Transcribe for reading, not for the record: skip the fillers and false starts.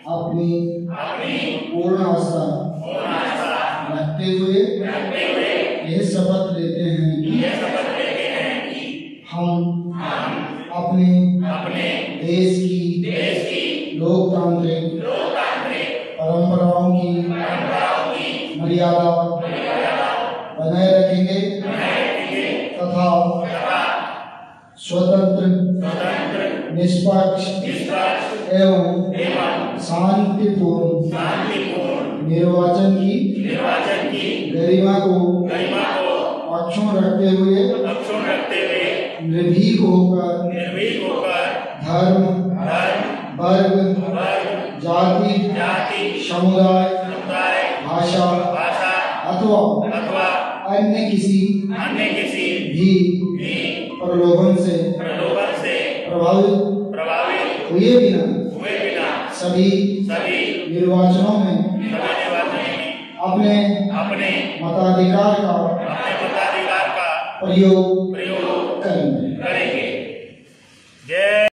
अपनी पूर्ण आस्था रखते हुए यह शपथ लेते हैं कि हम अपने देश की लोकतांत्रिक परंपराओं की मर्यादा बनाए रखेंगे तथा स्वतंत्र निष्पक्ष एवं शांतिपूर्ण निर्वाचन की गरिमा को अक्षुण्ण रखते हुए निर्भीक होकर धर्म वर्ग जाति समुदाय भाषा अथवा अन्य किसी भी प्रलोभन से प्रभावित हुए बिना सभी निर्वाचनों में अपने मताधिकार का प्रयोग करेंगे।